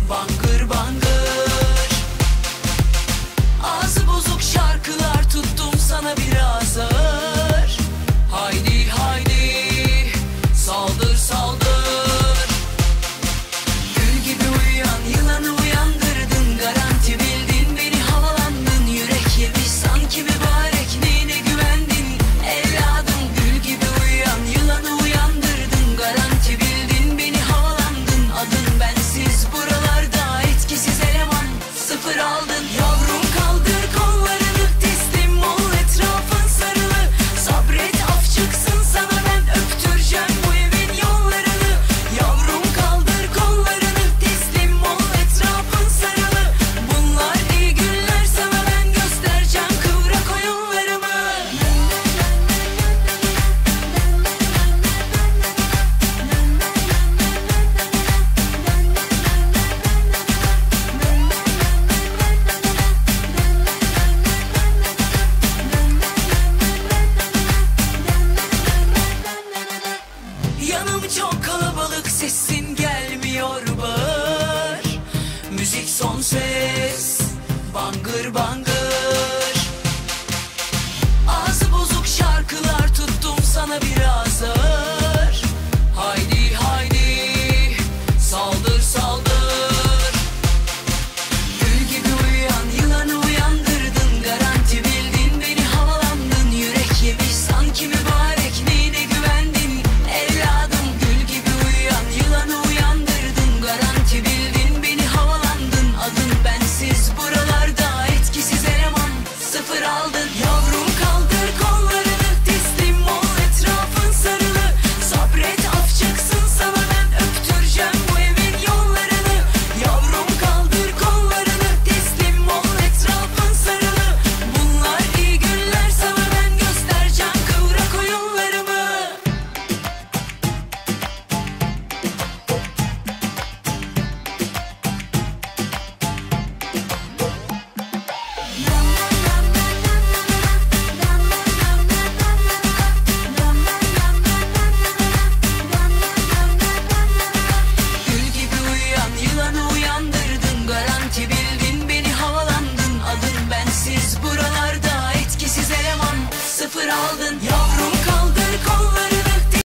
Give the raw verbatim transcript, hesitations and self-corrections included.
bangır bangır. Ağzı bozuk şarkılar tuttum sana biraz ağır. Haydi haydi saldır saldır. Gül gibi uyuyan yılanı uyandırdın, garanti bildin beni havalandın. Yürek yemiş sanki mübarek, neyine güvendin evladım. Gül gibi uyuyan yılanı uyandırdın, garanti bildin beni havalandın. Adın bensiz buralarda etkisiz eleman, sıfır aldın. Yavrum kaldır kollarını, teslim ol, etrafın sarılı. Sabret af çıksın sana, ben öptüreceğim bu evin yollarını. Yavrum kaldır kollarını, teslim ol, etrafın sarılı. Bunlar iyi günler sana, ben göstereceğim kıvrak oyunlarımı. Yanım çok kalabalık, sesin gelmiyor bağır. Müzik son ses, bangır bangır. Ağzı bozuk şarkılar tuttum sana biraz ağır. Haydi haydi saldır saldır. Gül gibi uyuyan yılanı uyandırdın, garanti bildin beni havalandın. Yürek yemiş sanki mübarek, neyine güvendin evladım. Gül gibi uyuyan yılanı uyandırdın, garanti bildin beni havalandın. Adın bensiz buralarda etkisiz eleman, sıfır aldın. Yavrum kaldır kollarını, teslim ol, etrafın sarılı. Sabret af çıksın sana, ben öptüreceğim bu evin yollarını. Yavrum kaldır kollarını, teslim ol, etrafın sarılı. Bunlar iyi günler sana, ben göstereceğim kıvrak oyunlarımı. Gül gibi uyuyan yılanı uyandırdın, garanti bildin beni havalandın. Adın bensiz buralarda etkisiz eleman, sıfır aldın.